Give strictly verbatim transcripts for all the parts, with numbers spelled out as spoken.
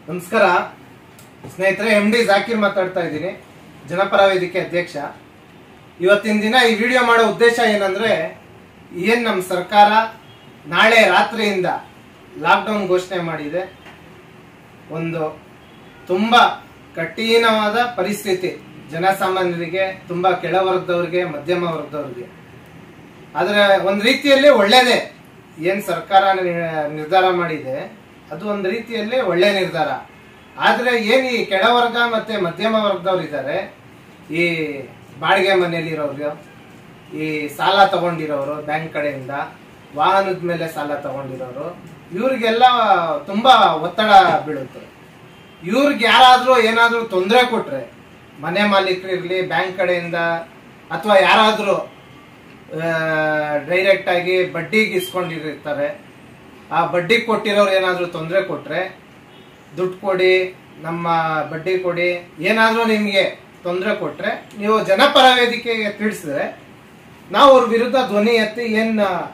ನಮಸ್ಕಾರ ಸ್ನೇಹಿತರೆ, M D Zakir ಮಾತಾಡ್ತಾ ಇದ್ದೀನಿ, ಜನಪರ ವೇದಿಕೆ ಅಧ್ಯಕ್ಷ. ಇವತ್ತಿನ ದಿನ ಈ ವಿಡಿಯೋ ಮಾಡೋ ಉದ್ದೇಶ ಏನಂದ್ರೆ, ಏನ್ ನಮ್ಮ ಸರ್ಕಾರ ನಾಳೆ ರಾತ್ರಿಯಿಂದ ಲಾಕ್ಡೌನ್ ಘೋಷಣೆ ಮಾಡಿದೆ. ಒಂದು ತುಂಬಾ ಕಠಿಣವಾದ ಪರಿಸ್ಥಿತಿ ಜನಸಾಮಾನ್ಯರಿಗೆ, ತುಂಬಾ ಕೆಳವರ್ಗದವ್ರಿಗೆ, ಮಧ್ಯಮ ವರ್ಗದವ್ರಿಗೆ. ಆದ್ರೆ ಒಂದ್ ರೀತಿಯಲ್ಲಿ ಒಳ್ಳೇದೇ, ಏನ್ ಸರ್ಕಾರ ನಿರ್ಧಾರ ಮಾಡಿದೆ ಅದು ಒಂದ್ ರೀತಿಯಲ್ಲಿ ಒಳ್ಳೆ ನಿರ್ಧಾರ. ಆದ್ರೆ ಏನ್ ಈ ಕೆಳವರ್ಗ ಮತ್ತೆ ಮಧ್ಯಮ ವರ್ಗದವ್ರು ಇದ್ದಾರೆ, ಈ ಬಾಡಿಗೆ ಮನೆಯಲ್ಲಿರೋರು, ಈ ಸಾಲ ತಗೊಂಡಿರೋರು, ಬ್ಯಾಂಕ್ ಕಡೆಯಿಂದ ವಾಹನದ ಮೇಲೆ ಸಾಲ ತಗೊಂಡಿರೋರು, ಇವ್ರಿಗೆಲ್ಲ ತುಂಬಾ ಒತ್ತಡ ಬೀಳುತ್ತೆ. ಇವ್ರಿಗೆ ಯಾರಾದ್ರೂ ಏನಾದ್ರೂ ತೊಂದರೆ ಕೊಟ್ರೆ, ಮನೆ ಮಾಲೀಕರಿರ್ಲಿ, ಬ್ಯಾಂಕ್ ಕಡೆಯಿಂದ ಅಥವಾ ಯಾರಾದ್ರೂ ಡೈರೆಕ್ಟ್ ಆಗಿ ಬಡ್ಡಿಗೆ ಇಸ್ಕೊಂಡಿರ್ತಾರೆ, ಆ ಬಡ್ಡಿ ಕೊಟ್ಟಿರೋರು ಏನಾದ್ರೂ ತೊಂದರೆ ಕೊಟ್ರೆ, ದುಡ್ಡು ಕೊಡಿ, ನಮ್ಮ ಬಡ್ಡಿ ಕೊಡಿ, ಏನಾದ್ರೂ ನಿಮ್ಗೆ ತೊಂದರೆ ಕೊಟ್ರೆ ನೀವು ಜನಪರ ವೇದಿಕೆಗೆ ತಿಳಿಸಿದ್ರೆ ನಾವು ಅವ್ರ ವಿರುದ್ಧ ಧ್ವನಿ ಎತ್ತಿ ಏನ್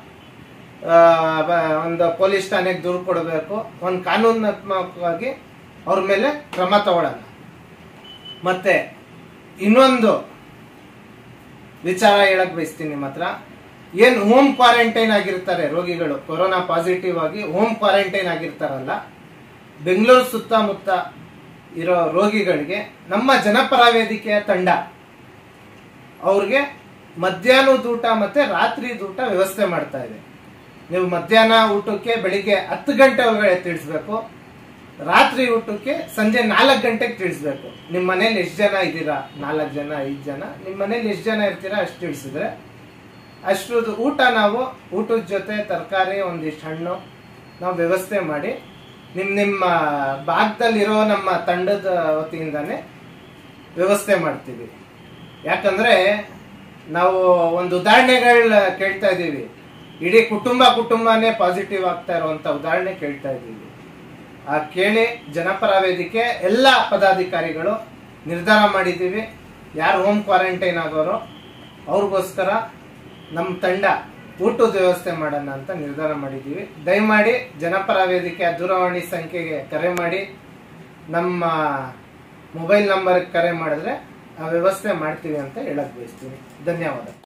ಒಂದು ಪೊಲೀಸ್ ಠಾಣೆಗೆ ದೂರು ಕೊಡಬೇಕು, ಒಂದು ಕಾನೂನಾತ್ಮಕವಾಗಿ ಅವ್ರ ಮೇಲೆ ಕ್ರಮ ತಗೊಳ್ಳೋಣ. ಮತ್ತೆ ಇನ್ನೊಂದು ವಿಚಾರ ಹೇಳಕ್ ಬಯಸ್ತೀನಿ ನಿಮ್ಮ ಹತ್ರ. ಏನ್ ಹೋಮ್ ಕ್ವಾರಂಟೈನ್ ಆಗಿರ್ತಾರೆ ರೋಗಿಗಳು, ಕೊರೋನಾ ಪಾಸಿಟಿವ್ ಆಗಿ ಹೋಮ್ ಕ್ವಾರಂಟೈನ್ ಆಗಿರ್ತಾರಲ್ಲ, ಬೆಂಗಳೂರು ಸುತ್ತಮುತ್ತ ಇರೋ ರೋಗಿಗಳಿಗೆ ನಮ್ಮ ಜನಪರ ವೇದಿಕೆಯ ತಂಡ ಅವ್ರಿಗೆ ಮಧ್ಯಾಹ್ನದ ಊಟ ಮತ್ತೆ ರಾತ್ರಿ ಊಟ ವ್ಯವಸ್ಥೆ ಮಾಡ್ತಾ ಇದೆ. ನೀವು ಮಧ್ಯಾಹ್ನ ಊಟಕ್ಕೆ ಬೆಳಿಗ್ಗೆ ಹತ್ತು ಗಂಟೆ ಒಳಗಡೆ ತಿಳಿಸ್ಬೇಕು, ರಾತ್ರಿ ಊಟಕ್ಕೆ ಸಂಜೆ ನಾಲ್ಕು ಗಂಟೆಗೆ ತಿಳಿಸ್ಬೇಕು. ನಿಮ್ಮ ಮನೇಲಿ ಎಷ್ಟು ಜನ ಇದ್ದೀರಾ, ನಾಲ್ಕು ಜನ, ಐದು ಜನ, ನಿಮ್ಮ ಮನೇಲಿ ಎಷ್ಟು ಜನ ಇರ್ತೀರಾ ಅಷ್ಟು ತಿಳಿಸಿದ್ರೆ ಅಷ್ಟು ಊಟ ನಾವು ಊಟದ ಜೊತೆ ತರಕಾರಿ, ಒಂದಿಷ್ಟು ಹಣ್ಣು ನಾವು ವ್ಯವಸ್ಥೆ ಮಾಡಿ ನಿಮ್ ನಿಮ್ಮ ಭಾಗದಲ್ಲಿರೋ ನಮ್ಮ ತಂಡದ ವತಿಯಿಂದಾನೆ ವ್ಯವಸ್ಥೆ ಮಾಡ್ತೀವಿ. ಯಾಕಂದ್ರೆ ನಾವು ಒಂದು ಉದಾಹರಣೆಗಳ ಕೇಳ್ತಾ ಇದ್ದೀವಿ, ಇಡೀ ಕುಟುಂಬ ಕುಟುಂಬನೇ ಪಾಸಿಟಿವ್ ಆಗ್ತಾ ಇರುವಂತ ಉದಾಹರಣೆ ಕೇಳ್ತಾ ಇದ್ದೀವಿ. ಆ ಕೇಳಿ ಜನಪರ ವೇದಿಕೆ ಎಲ್ಲ ಪದಾಧಿಕಾರಿಗಳು ನಿರ್ಧಾರ ಮಾಡಿದ್ದೀವಿ, ಯಾರು ಹೋಮ್ ಕ್ವಾರಂಟೈನ್ ಆಗೋರು ಅವ್ರಿಗೋಸ್ಕರ ನಮ್ಮ ತಂಡ ಊಟದ ವ್ಯವಸ್ಥೆ ಮಾಡೋಣ ಅಂತ ನಿರ್ಧಾರ ಮಾಡಿದ್ದೀವಿ. ದಯಮಾಡಿ ಜನಪರ ವೇದಿಕೆಯ ದೂರವಾಣಿ ಸಂಖ್ಯೆಗೆ ಕರೆ ಮಾಡಿ, ನಮ್ಮ ಮೊಬೈಲ್ ನಂಬರ್ಗೆ ಕರೆ ಮಾಡಿದ್ರೆ ಆ ವ್ಯವಸ್ಥೆ ಮಾಡ್ತೀವಿ ಅಂತ ಹೇಳಕ್ ಬಯಸ್ತೀನಿ. ಧನ್ಯವಾದ.